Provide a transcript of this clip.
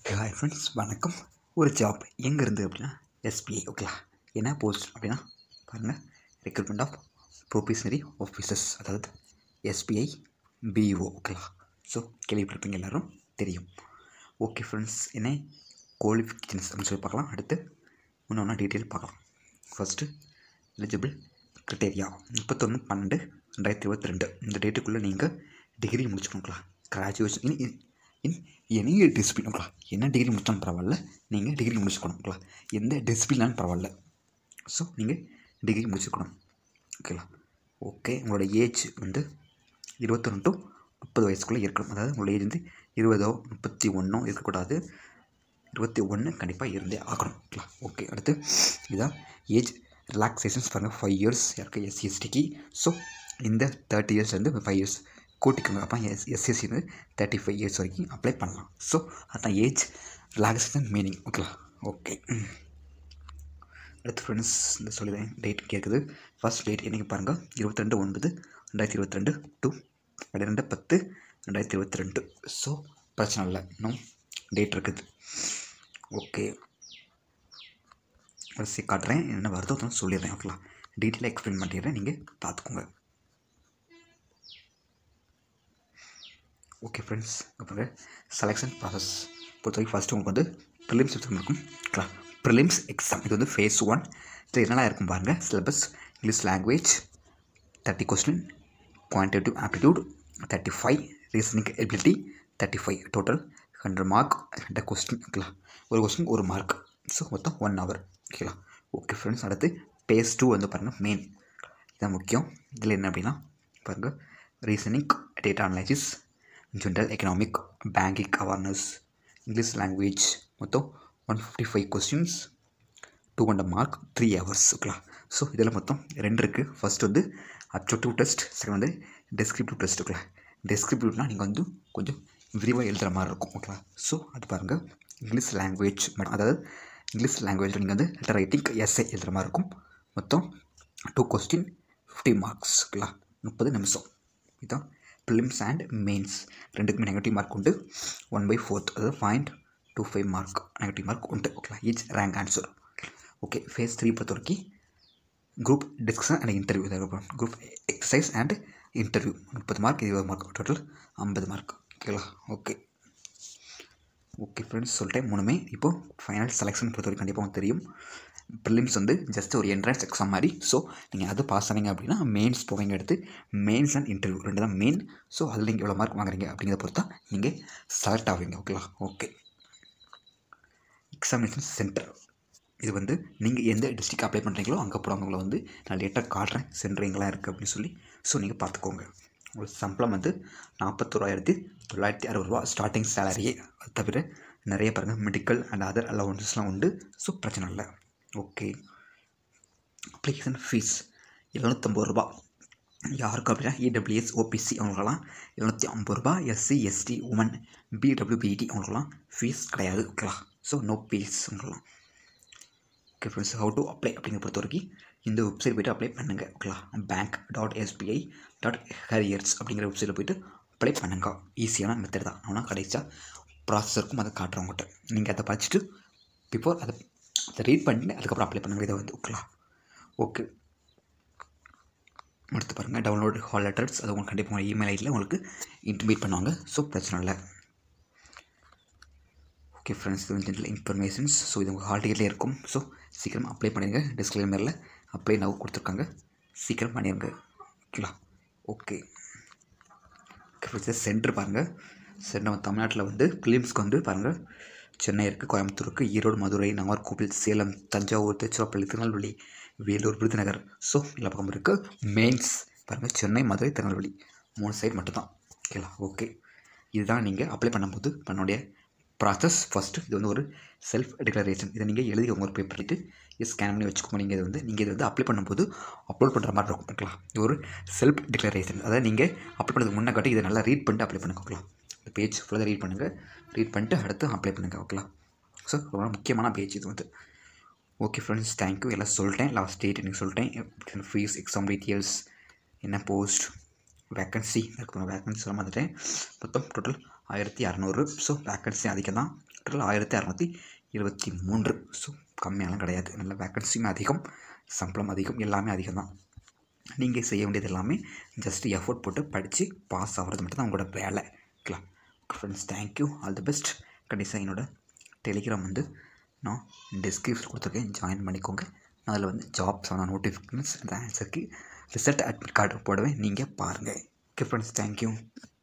Hi friends, வணக்கம். ஒரு job எங்கே இருந்து அப்படின்னா எஸ்பிஐ. ஓகேலா, என்ன போஸ்ட் அப்படின்னா பாருங்கள், ரெக்ரூட்மெண்ட் ஆஃப் ப்ரொபேஷனரி ஆஃபீஸர்ஸ், அதாவது எஸ்பிஐ பிஇஓ. ஓகேலா, ஸோ கேள்விப்பட்டிருப்பீங்க, எல்லோரும் தெரியும். ஓகே ஃப்ரெண்ட்ஸ், என்ன குவாலிஃபிகேஷன்ஸ் அப்படின்னு சொல்லி பார்க்கலாம். அடுத்து ஒன்று டீட்டெயில் பார்க்கலாம். ஃபஸ்ட்டு எலிஜிபிள் க்ரிட்டேரியா 31/12/2022 இந்த டேட்டுக்குள்ளே நீங்கள் டிகிரி முடிச்சுக்கணுங்களா. கிராஜுவேஷன் இன் எனி டிசிப்ளினுங்களா. என்ன டிகிரி முடித்தாலும் பரவாயில்ல, நீங்கள் டிகிரி முடிச்சுக்கணுங்களா. எந்த டிசிப்ளினாலும் பரவாயில்ல, ஸோ நீங்கள் டிகிரி முடிச்சுக்கணும். ஓகேங்களா. ஓகே, உங்களோட ஏஜ் வந்து 21 to 30 வயசுக்குள்ளே இருக்கணும். அதாவது உங்களோட ஏஜ் வந்து 20 31 இருக்கக்கூடாது. 21 கண்டிப்பாக இருந்தே ஆகணும். ஓகேங்களா. ஓகே, அடுத்து இதுதான் ஏஜ் ரிலாக்ஸேஷன்ஸ் பாருங்கள். 5 years இருக்குது எஸ்சிஎஸ்டிக்கு. ஸோ இந்த 30 years வந்து 5 years கூட்டிக்கோங்க. அப்போ எஸ்சிஎஸ்சி வந்து 35 years வரைக்கும் அப்ளை பண்ணலாம். ஸோ அதுதான் ஏஜ் ரிலாக்ஸேஷன் மீனிங். ஓகேங்களா. ஓகே, அடுத்து ஃப்ரெண்ட்ஸ் இந்த சொல்லிடுறேன். டேட் கேட்குது. ஃபர்ஸ்ட் டேட் என்றைக்கு பாருங்கள், 22/9/2022 to 12/10/2022. ஸோ பிரச்சனை இல்லை, இன்னும் டேட் இருக்குது. ஓகே, வரிசை காட்டுறேன், என்ன வருதோ தான் சொல்லிடுறேன். ஓகேங்களா, டீட்டெயிலாக எக்ஸ்பிளைன் பண்ணிடுறேன், நீங்கள் பார்த்துக்கோங்க. ஓகே ஃப்ரெண்ட்ஸ், அப்புறம் செலெக்ஷன் ப்ராசஸ் பொறுத்த வரைக்கும் ஃபஸ்ட்டு உங்களுக்கு வந்து ப்ரிலிம்ஸ் எக்ஸாம் இருக்கும். ஓகேங்களா. ப்ரிலிம்ஸ் எக்ஸாம் இது வந்து phase 1. இது என்னெல்லாம் இருக்கும் பாருங்கள். Syllabus English language 30 question, quantitative aptitude 35, reasoning ability 35, total 100 mark, 2 question. ஓகேங்களா, ஒரு கொஸ்டின் 1 mark, ஸோ மொத்தம் 1 hour. ஓகேங்களா. ஓகே ஃப்ரெண்ட்ஸ், அடுத்து phase 2 வந்து பாருங்கள், மெயின் இதுதான் முக்கியம். இதில் என்ன அப்படின்னா பாருங்கள், reasoning, data analysis, general economic, banking awareness, English language, மொத்தம் 155 questions, 200 mark, 3 hours. ஓகேங்களா. ஸோ இதில் மொத்தம் 2 இருக்குது. ஃபஸ்ட் வந்து அப்ஜெக்டிவ் டெஸ்ட், செகண்ட் வந்து டெஸ்கிரிப்டிவ் டெஸ்ட். ஓகேங்களா. டெஸ்கிரிப்டிவ்னால் நீங்கள் வந்து கொஞ்சம் விரிவாக எழுதுகிற மாதிரி இருக்கும். ஓகேங்களா. ஸோ அது பாருங்கள், இங்கிலீஷ் லாங்குவேஜ், அதாவது இங்கிலீஷ் லாங்குவேஜில் நீங்கள் வந்து லெட்டர் ரைட்டிங் எஸ்ஏ எழுதுகிற மாதிரி இருக்கும். மொத்தம் 2 question, 50 marks. ஓகேங்களா, 30 நிமிஷம். இதுதான் ப்ரிலிம்ஸ் அண்ட் மெயின்ஸ். ரெண்டுக்குமே நெகட்டிவ் மார்க் உண்டு. 1/4, அதாவது 0.25 mark நெகட்டிவ் மார்க் உண்டு. ஓகேங்களா, each wrong answer. Okay, phase 3 பொறுத்த வரைக்கும் குரூப் டிஸ்கஷன் அண்ட் இன்டர்வியூ தேவைப்படும். Group exercise and interview 30 mark, 20 mark, total 50 mark. ஓகேங்களா. ஓகே ஓகே ஃப்ரெண்ட்ஸ், சொல்லிட்டேன் மூணுமே. இப்போது ஃபைனல் செலெக்ஷன் பொறுத்த வரைக்கும் கண்டிப்பாக உங்களுக்கு தெரியும். ப்ரிலிம்ஸ் வந்து ஜஸ்ட் ஒரு என்ட்ரன்ஸ் எக்ஸாம் மாதிரி. ஸோ நீங்கள் அது பாஸ் ஆனீங்க அப்படின்னா மெயின்ஸ் போவீங்க. எடுத்து மெயின்ஸ் அண்ட் இன்டர்வியூ 2 தான் மெயின். ஸோ அதில் நீங்கள் எவ்வளோ மார்க் வாங்குறீங்க அப்படிங்கிறத பொறுத்தா நீங்கள் செலக்ட் ஆவீங்க. ஓகேங்களா. ஓகே, எக்ஸாமினேஷன் சென்டர் இது வந்து நீங்கள் எந்த டிஸ்ட்ரிக்ட் அப்ளை பண்ணுறீங்களோ அங்கே போகிறவங்கள வந்து நான் லேட்டாக காட்டுறேன் சென்டர் எங்கெல்லாம் இருக்குது அப்படின்னு சொல்லி. ஸோ நீங்கள் பார்த்துக்கோங்க. உங்களுக்கு சம்பளம் வந்து 41,960 ரூபா ஸ்டார்டிங் சேலரியே. அது தவிர நிறைய பாருங்கள் மெடிக்கல் அண்ட் அதர் அலவன்சஸ்லாம் உண்டு. ஸோ பிரச்சனை இல்லை. ஓகே, அப்ளிகேஷன் ஃபீஸ் 750 ரூபா. யாருக்கும் அப்படின்னா இடபிள்யூஎஸ் ஓபிசி அவங்களுக்கெல்லாம் 750 ரூபா. எஸ்சி எஸ்டி உமன் பிடபிள்யூபிடி அவங்களுக்கெல்லாம் ஃபீஸ் கிடையாது. ஓகேங்களா. ஸோ நோ ஃபீஸ் அவங்களுக்கெல்லாம். Okay friends, how to apply அப்படிங்கிற பொறுத்த வரைக்கும் இந்த வெப்சைட் போய்ட்டு அப்ளை பண்ணுங்கள். ஓகேங்களா. bank.sbi.careers அப்படிங்கிற வெப்சைட்டில் போய்ட்டு அப்ளை பண்ணுங்க. ஈஸியான மெத்தட் தான். ஆனால் கடைசியாக ப்ராசஸ் இருக்கும், அதை காட்டுறவங்ககிட்ட நீங்கள் அதை படிச்சுட்டு பிஃபோர் அதை ரீட் பண்ணிட்டு அதுக்கப்புறம் அப்ளை பண்ணுங்கள். இதை வந்து ஓகேங்களா. ஓகே, அடுத்து பாருங்கள், டவுன்லோட் ஹால் லெட்டர்ஸ். அது உங்களுக்கு கண்டிப்பாக உங்கள் இமெயில் ஐடியில் உங்களுக்கு இன்டிமேட் பண்ணுவாங்க. ஸோ பிரச்சனை இல்லை. ஓகே ஃப்ரெண்ட்ஸ், இது ஜென்ரல் இன்ஃபர்மேஷன்ஸ். ஸோ இது உங்கள் ஹால் டிக்கெட்லேயே இருக்கும். ஸோ சீக்கிரம் அப்ளை பண்ணிடுங்க. டிஸ்க்ளைமரில் அப்ளை நவ் கொடுத்துருக்காங்க, சீக்கிரம் பண்ணிடுங்க. ஓகேங்களா. ஓகே ஓகே ஃப்ரெண்ட்ஸ், சென்டர் பாருங்கள். சரி, நம்ம தமிழ்நாட்டில் வந்து ப்ரிலிம்ஸ்க்கு வந்து பாருங்கள், சென்னை இருக்குது, கோயம்புத்தூர் இருக்குது, ஈரோடு, மதுரை, நாகர்கோவில், சேலம், தஞ்சாவூர், திருச்சிராப்பள்ளி, திருநெல்வேலி, வேலூர், விருதுநகர். ஸோ எல்லா பக்கம் இருக்குது. மெயின்ஸ் பாருங்கள், சென்னை, மதுரை, திருநெல்வேலி 3 சைட் மட்டும்தான். ஓகேங்களா. ஓகே, இதுதான் நீங்கள் அப்ளை பண்ணும்போது பண்ணக்கூடிய ப்ராசஸ். ஃபஸ்ட்டு இது வந்து ஒரு செல்ஃப் டிக்ளரேஷன். இதை நீங்கள் எழுதி உங்கள் பேப்பர் பண்ணிட்டு ஸ்கேன் பண்ணி வச்சுக்கோங்க. நீங்கள் இது வந்து அப்ளை பண்ணும்போது அப்லோட் பண்ணுற மாதிரி இருக்கும். ஓகேங்களா. இது ஒரு செல்ஃப் டிக்ளரேஷன். அதாவது நீங்கள் அப்ளை பண்ணுறதுக்கு முன்னே காட்டி இதை நல்லா ரீட் பண்ணிட்டு அப்ளை பண்ணிக்கலாம். இந்த பேஜ் ஃபுல்லாக ரீட் பண்ணுங்கள். ரீட் பண்ணிட்டு அடுத்து அப்ளை பண்ணுங்கள். ஓகேங்களா. ஸோ ரொம்ப முக்கியமான பேஜ் இது வந்து. Okay friends, thank you. எல்லாம் சொல்லிட்டேன். லாஸ்ட் டேட் எனக்கு சொல்லிட்டேன். ஃபீஸ், எக்ஸாம் டீட்டெயில்ஸ், என்ன போஸ்ட், வேக்கன்சி சொல்ல மாட்டேன். மொத்தம் டோட்டல் 1600. ஸோ வேக்கன்சி அதிகம் தான். டோட்டல் 1623. ஸோ கம்மியாலாம் கிடையாது. நல்ல வேக்கன்சியும் அதிகம், சம்பளம் அதிகம், எல்லாமே அதிகம் தான். நீங்கள் செய்ய வேண்டியது எல்லாமே ஜஸ்ட் எஃபோர்ட் போட்டு படித்து பாஸ் ஆகிறது மட்டும் தான் உங்களோட வேலை. ஓகேங்களா? Friends, thank you, all the best. கண்டிப்பாக என்னோடய டெலிகிராம் வந்து நான் டிஸ்கிரிப்ஷன் கொடுத்துருக்கேன், ஜாயின் பண்ணிக்கோங்க. அதில் வந்து ஜாப்ஸ் ஆன நோட்டிஃபிகேஷன்ஸ் அந்த ஆன்சருக்கு ரிசல்ட் அட்மிட் கார்டு போடவே நீங்கள் பாருங்கள். Okay friends, thank you.